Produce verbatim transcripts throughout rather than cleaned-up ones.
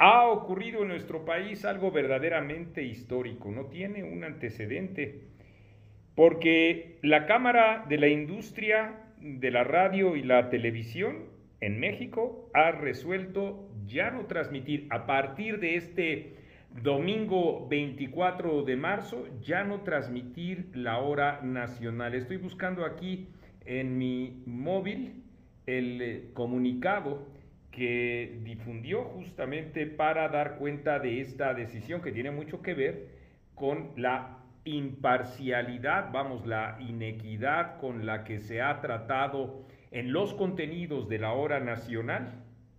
Ha ocurrido en nuestro país algo verdaderamente histórico, no tiene un antecedente, porque la Cámara de la Industria de la Radio y la Televisión en México ha resuelto ya no transmitir a partir de este domingo veinticuatro de marzo, ya no transmitir la hora nacional. Estoy buscando aquí en mi móvil el eh, comunicado que difundió justamente para dar cuenta de esta decisión que tiene mucho que ver con la imparcialidad, vamos, la inequidad con la que se ha tratado en los contenidos de la hora nacional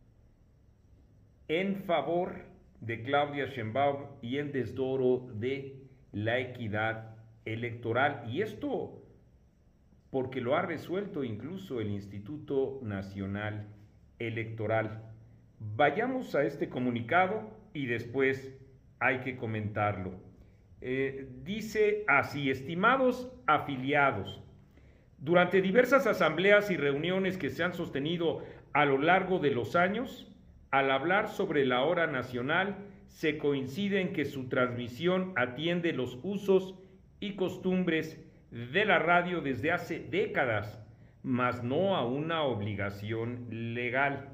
en favor de Claudia Sheinbaum y en desdoro de la equidad electoral. Y esto porque lo ha resuelto incluso el Instituto Nacional Electoral. Vayamos a este comunicado y después hay que comentarlo. Eh, dice así: estimados afiliados, durante diversas asambleas y reuniones que se han sostenido a lo largo de los años, al hablar sobre la hora nacional, se coincide en que su transmisión atiende los usos y costumbres de la radio desde hace décadas, mas no a una obligación legal,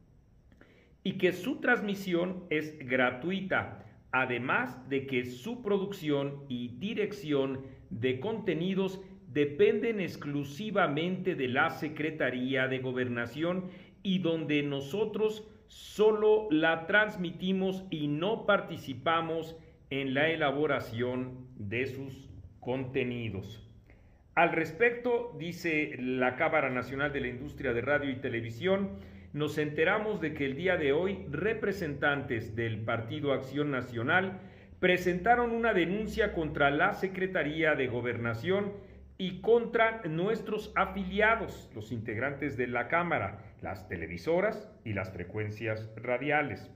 y que su transmisión es gratuita, además de que su producción y dirección de contenidos dependen exclusivamente de la Secretaría de Gobernación y donde nosotros solo la transmitimos y no participamos en la elaboración de sus contenidos. Al respecto, dice la Cámara Nacional de la Industria de Radio y Televisión, nos enteramos de que el día de hoy representantes del Partido Acción Nacional presentaron una denuncia contra la Secretaría de Gobernación y contra nuestros afiliados, los integrantes de la Cámara, las televisoras y las frecuencias radiales,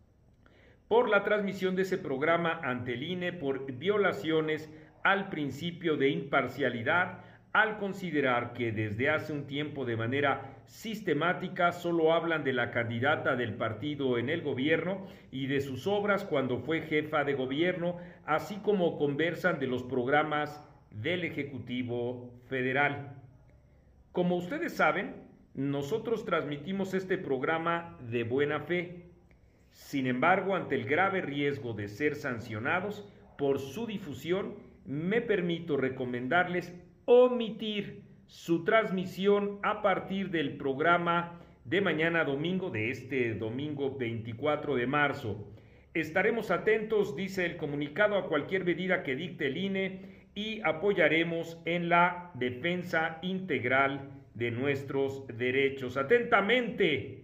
por la transmisión de ese programa ante el I N E por violaciones al principio de imparcialidad, al considerar que desde hace un tiempo de manera sistemática solo hablan de la candidata del partido en el gobierno y de sus obras cuando fue jefa de gobierno, así como conversan de los programas del Ejecutivo Federal. Como ustedes saben, nosotros transmitimos este programa de buena fe. Sin embargo, ante el grave riesgo de ser sancionados por su difusión, me permito recomendarles omitir su transmisión a partir del programa de mañana domingo, de este domingo veinticuatro de marzo. Estaremos atentos, dice el comunicado, a cualquier medida que dicte el I N E y apoyaremos en la defensa integral de nuestros derechos. Atentamente,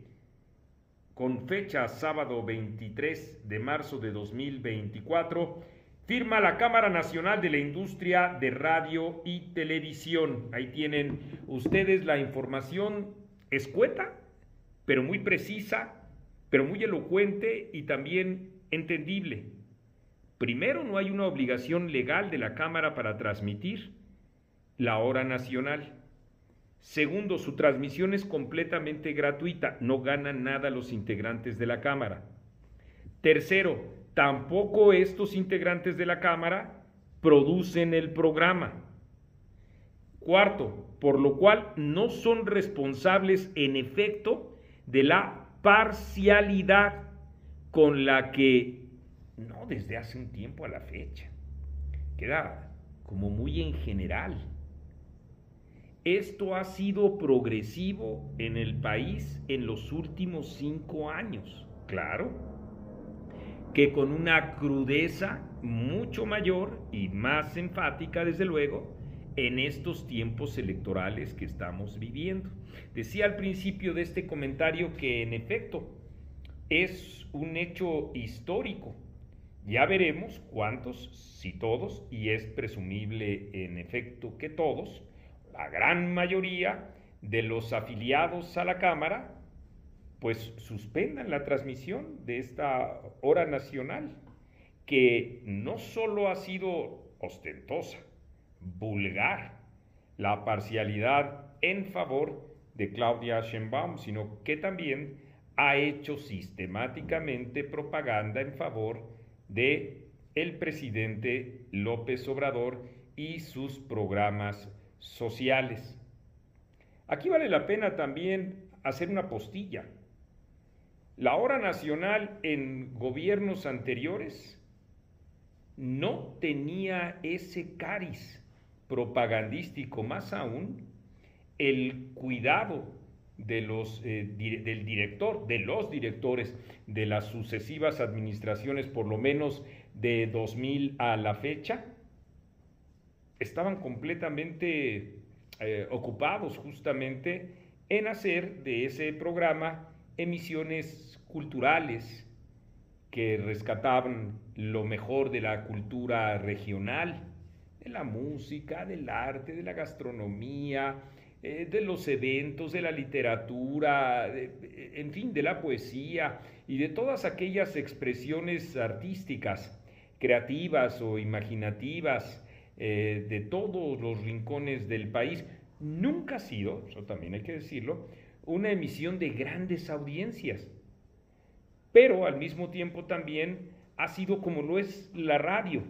con fecha sábado veintitrés de marzo de dos mil veinticuatro, firma la Cámara Nacional de la Industria de Radio y Televisión. Ahí tienen ustedes la información escueta, pero muy precisa, pero muy elocuente y también entendible. Primero, no hay una obligación legal de la Cámara para transmitir la hora nacional. Segundo, su transmisión es completamente gratuita, no ganan nada los integrantes de la Cámara. Tercero, tampoco estos integrantes de la Cámara producen el programa. Cuarto, por lo cual no son responsables en efecto de la parcialidad con la que, no desde hace un tiempo a la fecha, queda como muy en general. Esto ha sido progresivo en el país en los últimos cinco años, claro, que con una crudeza mucho mayor y más enfática, desde luego, en estos tiempos electorales que estamos viviendo. Decía al principio de este comentario que en efecto es un hecho histórico. Ya veremos cuántos, si todos, y es presumible en efecto que todos, la gran mayoría de los afiliados a la Cámara, pues suspendan la transmisión de esta hora nacional, que no solo ha sido ostentosa, vulgar, la parcialidad en favor de Claudia Sheinbaum, sino que también ha hecho sistemáticamente propaganda en favor de el presidente López Obrador y sus programas sociales. Aquí vale la pena también hacer una postilla. La hora nacional en gobiernos anteriores no tenía ese cariz propagandístico, más aún el cuidado de los, eh, di del director, de los directores de las sucesivas administraciones, por lo menos de dos mil a la fecha, estaban completamente eh, ocupados justamente en hacer de ese programa emisiones culturales que rescataban lo mejor de la cultura regional, de la música, del arte, de la gastronomía, eh, de los eventos, de la literatura, de, en fin, de la poesía y de todas aquellas expresiones artísticas, creativas o imaginativas eh, de todos los rincones del país. Nunca ha sido, eso también hay que decirlo, una emisión de grandes audiencias, pero al mismo tiempo también ha sido como lo es la radio,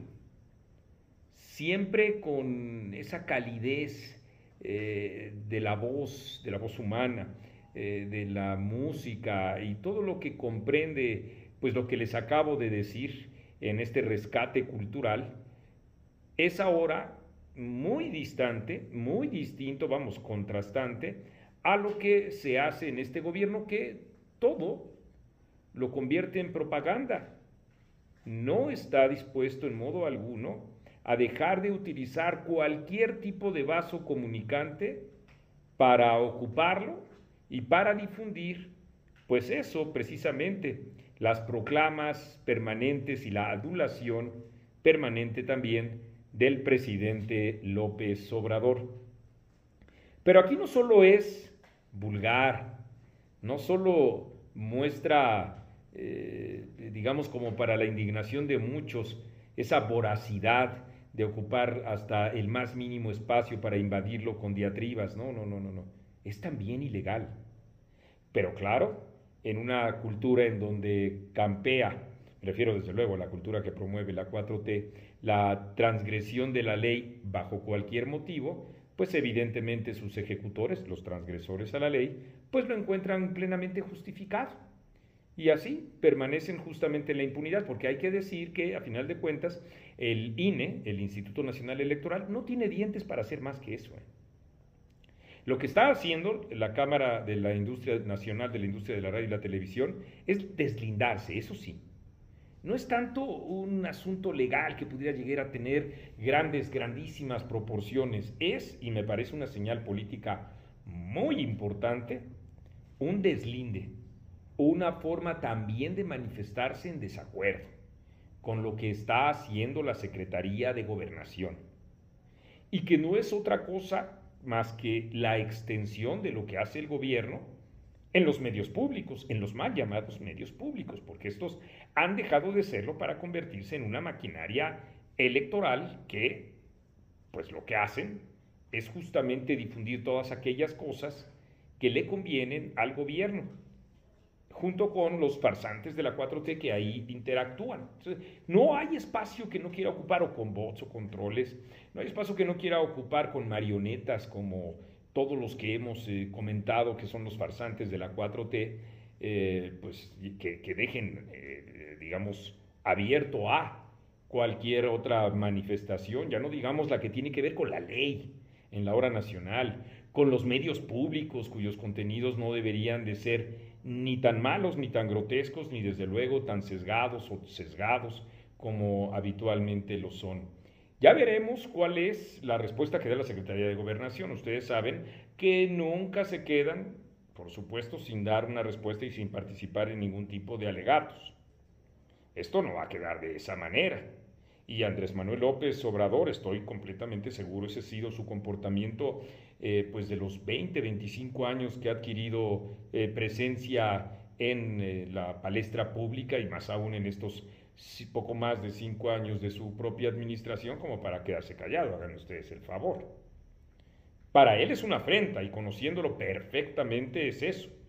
siempre con esa calidez eh, de la voz, de la voz humana, eh, de la música y todo lo que comprende, pues lo que les acabo de decir en este rescate cultural, es ahora muy distante, muy distinto, vamos, contrastante, a lo que se hace en este gobierno, que todo lo convierte en propaganda. No está dispuesto en modo alguno a dejar de utilizar cualquier tipo de vaso comunicante para ocuparlo y para difundir, pues eso precisamente, las proclamas permanentes y la adulación permanente también del presidente López Obrador. Pero aquí no solo es vulgar, no solo muestra, eh, digamos, como para la indignación de muchos, esa voracidad de ocupar hasta el más mínimo espacio para invadirlo con diatribas. No, no, no, no, no. Es también ilegal. Pero claro, en una cultura en donde campea, me refiero desde luego a la cultura que promueve la cuatro T, la transgresión de la ley bajo cualquier motivo, pues evidentemente sus ejecutores, los transgresores a la ley, pues lo encuentran plenamente justificado. Y así permanecen justamente en la impunidad, porque hay que decir que, a final de cuentas, el I N E, el Instituto Nacional Electoral, no tiene dientes para hacer más que eso. ¿eh? Lo que está haciendo la Cámara de la Industria Nacional de la Industria de la Radio y la Televisión es deslindarse, eso sí. No es tanto un asunto legal que pudiera llegar a tener grandes, grandísimas proporciones. Es, y me parece una señal política muy importante, un deslinde, una forma también de manifestarse en desacuerdo con lo que está haciendo la Secretaría de Gobernación. Y que no es otra cosa más que la extensión de lo que hace el gobierno en los medios públicos, en los mal llamados medios públicos, porque estos han dejado de serlo para convertirse en una maquinaria electoral que, pues lo que hacen es justamente difundir todas aquellas cosas que le convienen al gobierno, junto con los farsantes de la cuatro T que ahí interactúan. Entonces, no hay espacio que no quiera ocupar, o con bots o controles, no hay espacio que no quiera ocupar con marionetas como todos los que hemos eh, comentado que son los farsantes de la cuatro T, eh, pues que, que dejen, eh, digamos, abierto a cualquier otra manifestación, ya no digamos la que tiene que ver con la ley en la hora nacional, con los medios públicos cuyos contenidos no deberían de ser ni tan malos, ni tan grotescos, ni desde luego tan sesgados o sesgados como habitualmente lo son. Ya veremos cuál es la respuesta que da la Secretaría de Gobernación. Ustedes saben que nunca se quedan, por supuesto, sin dar una respuesta y sin participar en ningún tipo de alegatos. Esto no va a quedar de esa manera. Y Andrés Manuel López Obrador, estoy completamente seguro, ese ha sido su comportamiento eh, pues de los veinte, veinticinco años que ha adquirido eh, presencia en eh, la palestra pública, y más aún en estos poco más de cinco años de su propia administración, como para quedarse callado. Hagan ustedes el favor. Para él es una afrenta, y conociéndolo perfectamente es eso,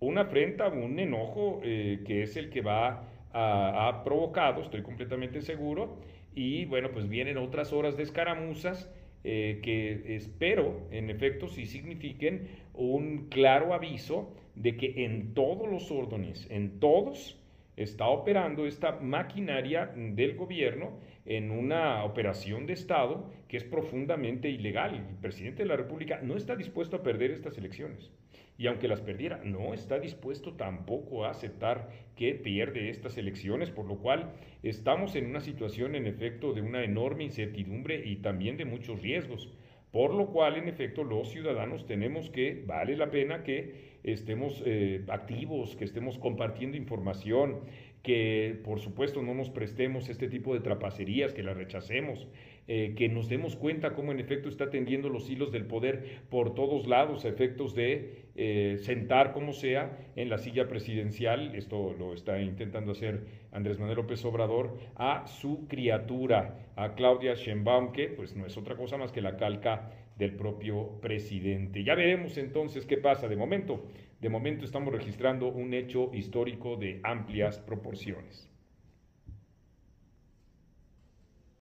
una afrenta, un enojo eh, que es el que va a, a provocado, estoy completamente seguro, y bueno, pues vienen otras horas de escaramuzas eh, que espero, en efecto, sí signifiquen un claro aviso de que en todos los órdenes, en todos, está operando esta maquinaria del gobierno en una operación de Estado que es profundamente ilegal. El presidente de la República no está dispuesto a perder estas elecciones. Y aunque las perdiera, no está dispuesto tampoco a aceptar que pierde estas elecciones, por lo cual estamos en una situación, en efecto, de una enorme incertidumbre y también de muchos riesgos. Por lo cual, en efecto, los ciudadanos tenemos que, vale la pena que estemos eh, activos, que estemos compartiendo información, que por supuesto no nos prestemos este tipo de trapacerías, que las rechacemos, eh, que nos demos cuenta cómo en efecto está tendiendo los hilos del poder por todos lados a efectos de eh, sentar como sea en la silla presidencial, esto lo está intentando hacer Andrés Manuel López Obrador, a su criatura, a Claudia Sheinbaum, que pues no es otra cosa más que la calca del propio presidente. Ya veremos entonces qué pasa. De momento, de momento estamos registrando un hecho histórico de amplias proporciones.